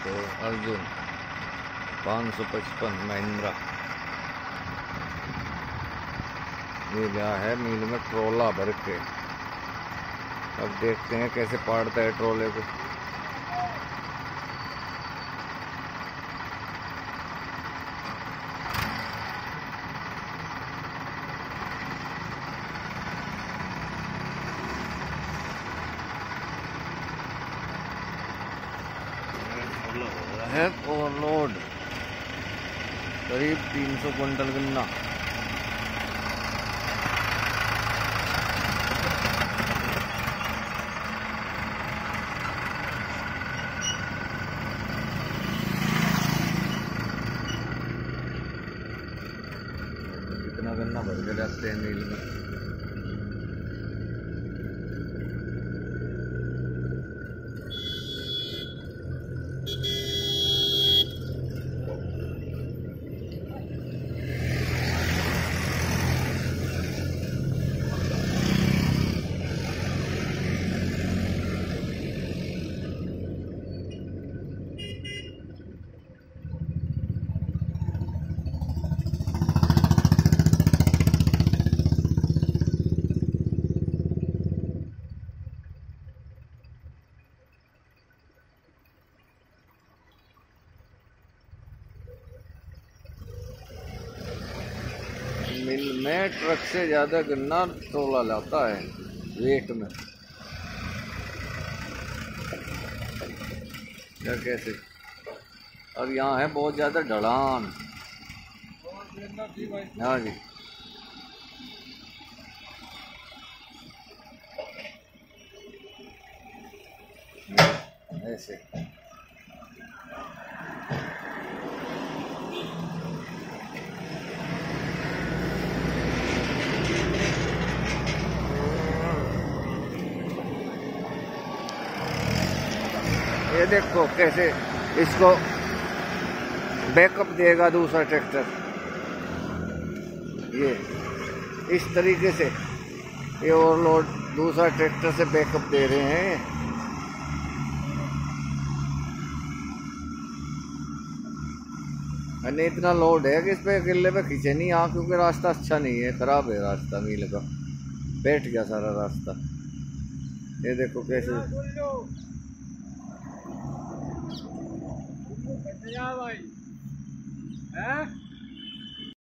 देखो अर्जुन 555 महिंद्रा ये गया है मील में ट्रोला भर के। अब देखते हैं कैसे पाड़ता है ट्रोले को। है ओवरलोड करीब 300 क्विंटल गन्ना। इतना गन्ना भर के जाते हैं मील में। मिल में ट्रक से ज्यादा गन्ना ट्रोला लाता है वेट में। क्या कैसे और यहाँ है बहुत ज्यादा ढलान। हाँ जी ऐसे ये देखो कैसे इसको बैकअप देगा दूसरा ट्रैक्टर। ये इस तरीके से ये ओवरलोड दूसरा ट्रैक्टर से बैकअप दे रहे हैं। अन्य इतना लोड है कि इस पे अकेले पे खींचे नहीं आ, क्योंकि रास्ता अच्छा नहीं है, खराब है रास्ता मील का, बैठ गया सारा रास्ता। ये देखो कैसे भाई है